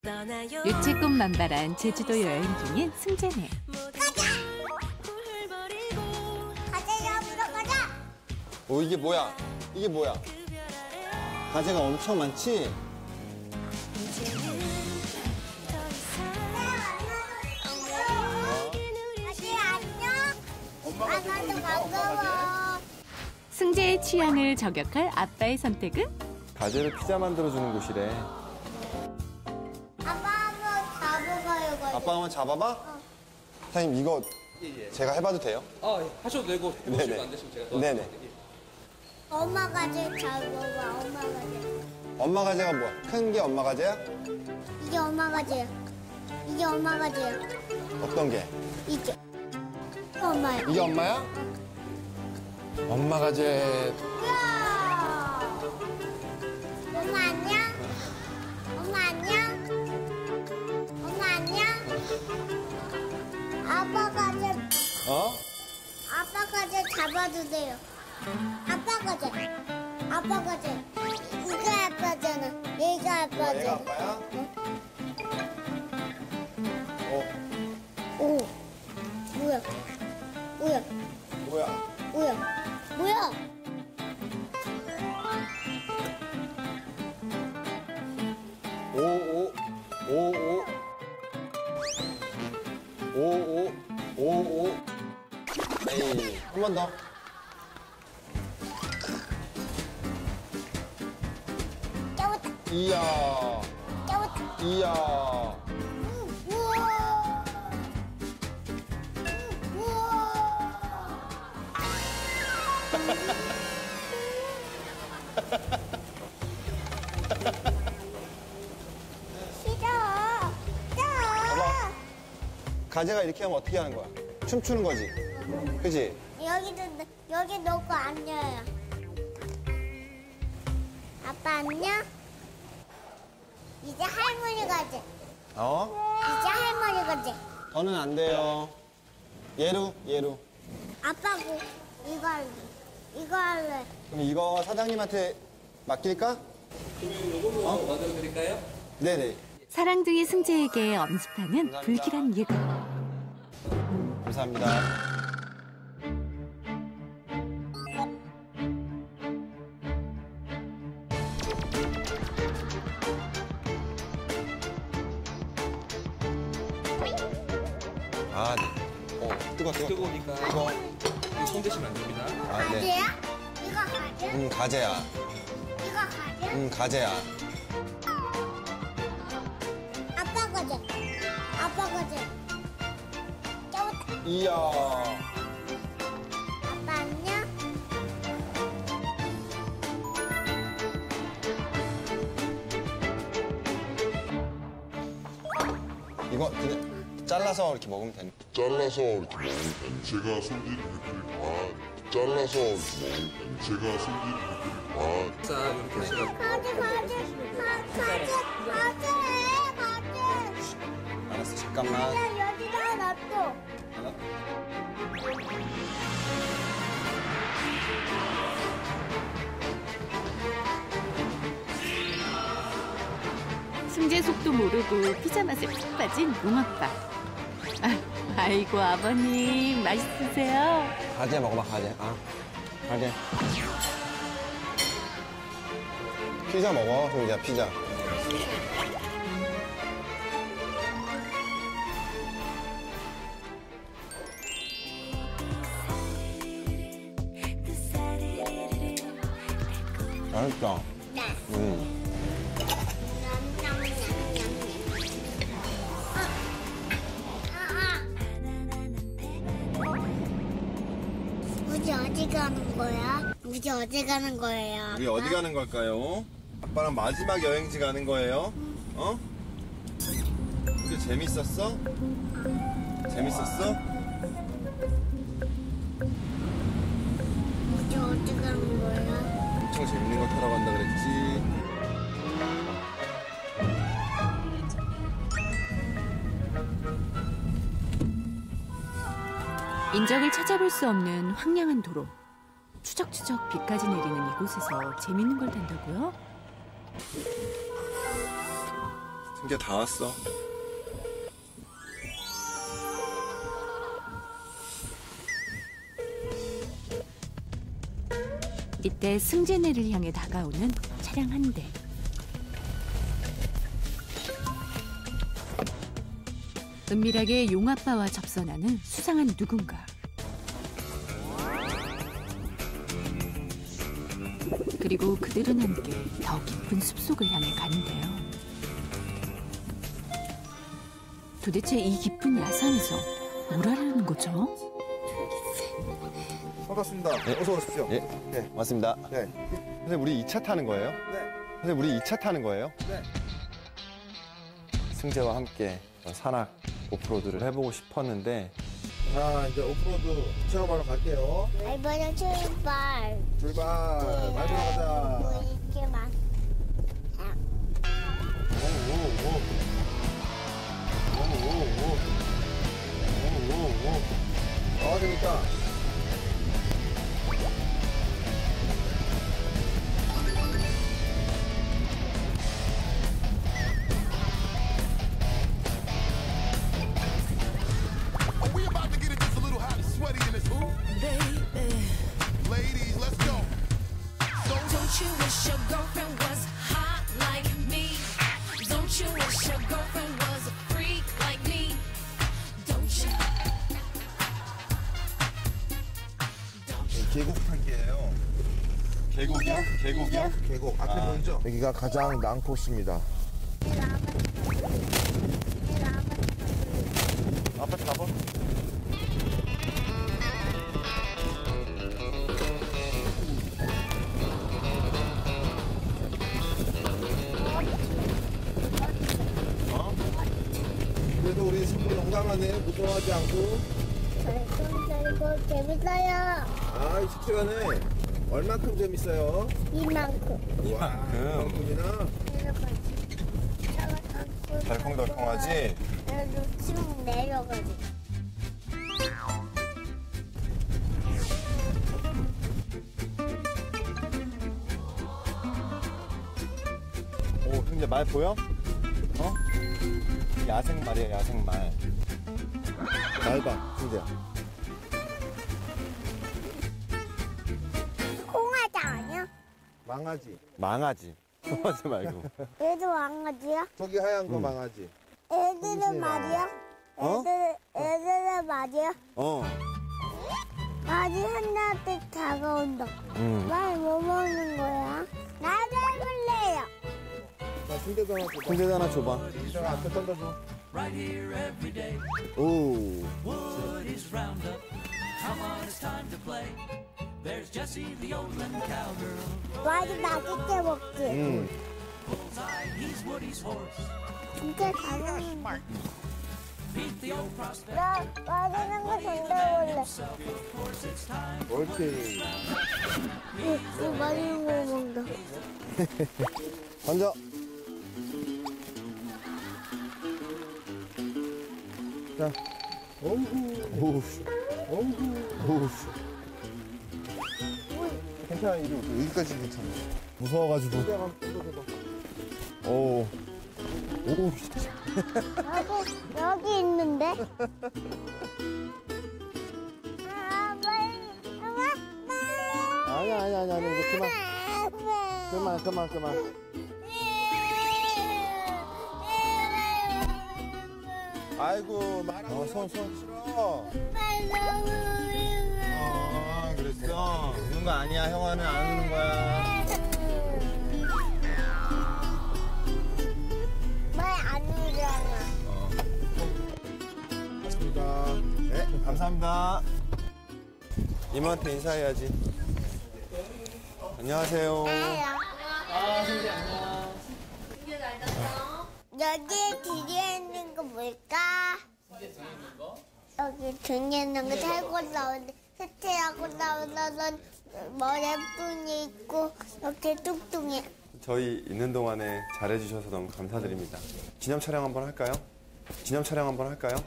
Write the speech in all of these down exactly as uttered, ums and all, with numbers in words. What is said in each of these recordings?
유채꽃 만발한 제주도 여행 중인 승재네. 가자! 가자, 잡으러 가자! 오, 이게 뭐야? 이게 뭐야? 가재가 엄청 많지? 가재 안녕? 엄마도 반가워. 승재의 취향을 저격할 아빠의 선택은? 가재로 피자 만들어주는 곳이래. 아빠 한번 잡아봐요, 가재. 아빠 한번 잡아봐? 어. 사장님, 이거 예, 예. 제가 해봐도 돼요? 아, 예. 하셔도 되고 해보시면 네네. 안 되시면 제가 네네. 도와드릴게요. 엄마 가재 잡아봐, 엄마 가재. 엄마 가재가 뭐야? 큰 게 엄마 가재야? 이게 엄마 가재야. 이게 엄마 가재야. 어떤 게? 이게. 엄마야. 이게 엄마야? 엄마 가재. 우와! 엄마 안녕? 엄마 안녕? 엄마 안녕? 아빠 가재, 어? 아빠 가재 잡아도 돼요. 아빠 가재. 아빠 가재. 이거 아빠잖아. 얘가 얘가 아빠잖아. 아빠야? 어, 오. 뭐야? 뭐야? 뭐야? 뭐야? 뭐야? 오, 오, 오, 오. 오, 오, 오, 오. 에이, 한 번 더. 잡았다. 이야, 잡았다. 이야. 우와. 우와. 싫어. 싫어. 가재가 이렇게 하면 어떻게 하는 거야? 춤추는 거지? 그지? 여기도 여기 놓고 앉아요. 아빠 안녕? 이제 할머니 가지. 어? 이제 할머니 가지. 더는 안 돼요. 예루, 예루. 아빠고 이거 할래. 이거 할래. 그럼 이거 사장님한테 맡길까? 그러면 이걸로 어? 만들어 드릴까요? 네네. 사랑둥이 승재에게 엄습하는 감사합니다. 불길한 예고. 감사합니다. 아, 네. 어, 뜨거, 뜨거. 뜨거우니까 뜨거. 손 대시면 안 됩니다. 아, 네. 가지야? 이거 가지? 음, 가재야. 이거 가지? 음, 가재야. 아빠 가지. 아빠 가지. 잡았다. 이야. 아빠 안녕? 이거 그냥 잘라서 이렇게 먹으면 되는. 잘라서 이렇게 먹으면 되는 제가 손질 해드릴 반 잘라서 이렇게 먹으면 되는 제가 손질 해드릴 반 자, 이렇게 하시면 가지 가지 가지 가지 가지. 알았어, 잠깐만. 야 여기다 놔둬. 승재 속도 모르고 피자 맛에 푹 빠진 용아빠. 아, 아이고 아버님 맛있으세요? 가재 먹어봐, 가재. 아, 가재. 피자 먹어, 소희야, 피자. 맛있다. 네. 음. 우리 어디 가는 거야? 우리 어디 가는 거예요? 우리 어디 가는 걸까요? 아빠랑 마지막 여행지 가는 거예요? 어? 근데 재밌었어? 재밌었어? 우리 어디 가는 거야? 엄청 재밌는 거 타러 간다 그랬지. 인적을 찾아볼 수 없는 황량한 도로. 추적추적 비까지 내리는 이곳에서 재밌는 걸 탄다고요? 이제 다 왔어. 이때 승재네를 향해 다가오는 차량 한 대. 은밀하게 용아빠와 접선하는 수상한 누군가. 그리고 그들은 함께 더 깊은 숲속을 향해 가는데요. 도대체 이 깊은 야산에서 뭘 하려는 거죠? 반갑습니다. 네. 어서 오십시오. 예, 네. 맞습니다. 네. 선생님, 우리 이 차 타는 거예요? 네. 선생님, 우리 이 차 타는 거예요? 네. 승재와 함께 산악 오프로드를 해보고 싶었는데 자, 이제 오프로드 체험하러 갈게요. 이번에 출발. 출발. 많이 들어가자. 뭐 이렇게 막. 오, 오, 오. 오, 오, 오. 오, 오, 오. 아, 재밌다. We about to get it just a little hot and sweaty in this hoop. Baby. Ladies, let's go. So Don't you wish your girlfriend was hot like me? Don't you wish your girlfriend was a freak like me? Don't you? 계곡 탈기예요. 계곡이요? 계곡이요? 계곡 앞에 아. 보이죠? 여기가 가장 난 코스입니다. 아빠 잡아. 그래도 우리 친구 용감하네. 무서워하지 않고. 이거 재밌어요. 아, 이 시간에 얼만큼 재밌어요? 이만큼. 이만큼이나? 달콩달콩하지? 그래도 쭉 내려가지. 오, 승재 말 보여? 어? 야생 말이야, 야생 말. 말 봐, 진짜. 홍아지 아니야? 망아지. 망하지. 하지 말고. 얘도 왕아지야? 저기 하얀 거 망아지. 애들은 말이야? 어? 애들, 애들은 말이야? 어. 말이 하나한테 다가온다. 응. 말 뭐 먹는 거야? 나도 해볼래요. 자, 순대도 하나 줘봐. 승재 하나 줘봐. 순대가 앞에 던져줘. 오. 말이 맛있게 먹지. 응. 진짜 잘 먹는다. 나 맛있는 거 던져볼래. 옳지. 이 맛있는 거 먹는다. 던져. 자. 오우. 오. 오우. 오. 괜찮아, 이리 오세요. 여기까지 괜찮아. 무서워가지고. 순대가 한번 던져줘봐. 오. 오. 여기, 여기 있는데? 아, 빨리. 엄마, 엄마. 아니야, 아니야, 아니야. 이제 그만. 엄마. 그만, 그만, 그만. 아이고, 말하고 어, 손, 손. 싫어. 아, 그랬어. 우는 거 아니야. 형아는 안 우는 거야. 말안 울잖아. 맞습니다. 네, 감사합니다. 이모한테 인사해야지. 안녕하세요. 여기 뒤에 있는 거 뭘까? 여기 등에 있는 거 탈고 나오는데 세태하고 나오는 머리뿐이 있고 이렇게 뚱뚱해. 저희 있는 동안에 잘해주셔서 너무 감사드립니다. 기념 촬영 한번 할까요? 기념 촬영 한번 할까요?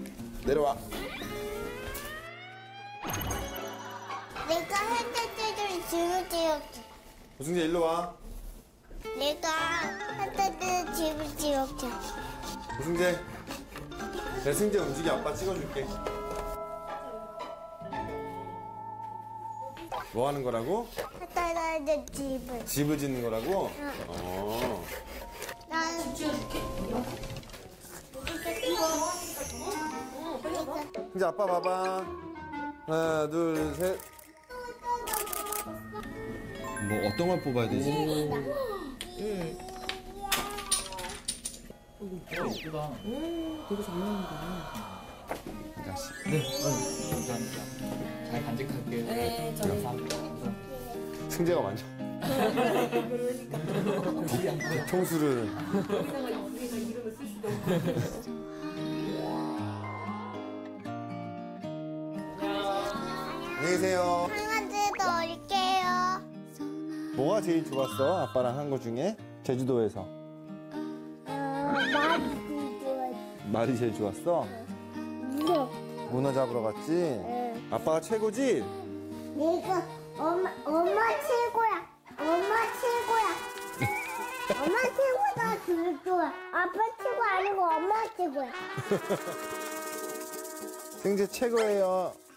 내려와. 내가 핸드폰을 할아버지 집을 지었지. 우승재 일로 와. 내가 할아버지 집을 지었지. 우승재. 내 승재 움직이 아빠 찍어줄게. 뭐 하는 거라고? 할아버지 집을. 집을 짓는 거라고? 어. 나는 승재 아빠 봐봐. 하나, 둘, 셋. 뭐 어떤 걸 뽑아야 되지? 예쁘다. 자식. 네, 감사합니다. 잘 간직할게요. 네, 감사합니다. 승재가 만져. 총수를. 안녕히 계세요. 강아지도 올게요. 뭐가 제일 좋았어? 아빠랑 한 거 중에? 제주도에서. 어, 많이 좋아. 말이 제일 좋았어? 무서워. 문어 잡으러 갔지? 응. 아빠가 최고지? 내가 엄마 엄마 최고야. 엄마 최고야. 엄마 최고다. 그럴 거야. 아빠 최고 아니고 엄마 최고야. 승재 최고예요.